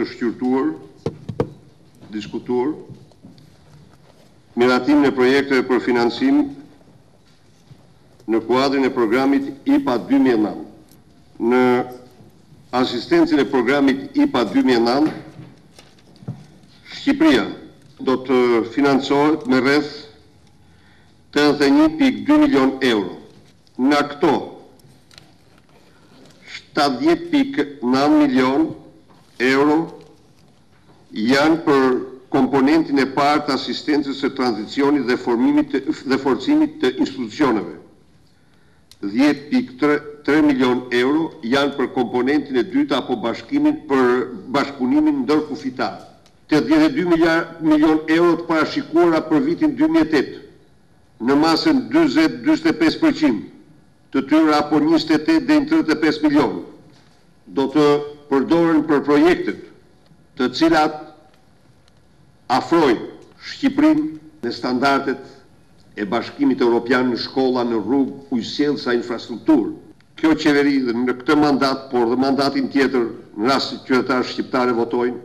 shqyrtuar, diskutuar, miratimin e projekteve për financim në kuadrin e programit IPA 2009. Në asistencën e programit IPA 2009, Shqipëria do të financohet me rreth 81.2 milion euro. Nga këto, 70.9 milion euro janë për komponentin e parë të asistencës së tranzicionit dhe forcimit të institucioneve. 10.3 milion euro janë për komponentin e dytë apo për bashkëpunimin ndërkufitar. 82 milion euro të parashikuara për vitin 2008, në masën 20-25%, të tyre apo 28 dhe 35 milion, do të përdoren për projektet të cilat afrojnë Shqipërinë në standardet e Bashkimit Evropian në shkolla, në rrugë, ujësjellsa, infrastrukturë. Kjo qeveri dhe në këtë mandat, por dhe mandatin tjetër, në rast se qytetarët shqiptarë votojnë,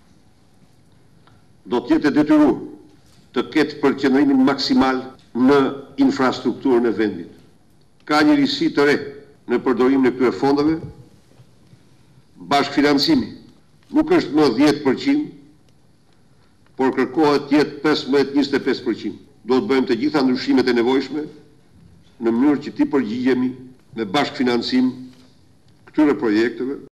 do të jetë detyruar të ketë përqendrimin maksimal në infrastrukturën e vendit. Ka një risi të re në përdorimin e këtyre fondeve. Bashkëfinancimi nuk është më 10%, por kërkohet të jetë 15-25%. Do të bëjmë të gjitha ndryshimet e nevojshme në mënyrë që ti përgjigjemi me bashkëfinancim këtyre projekteve.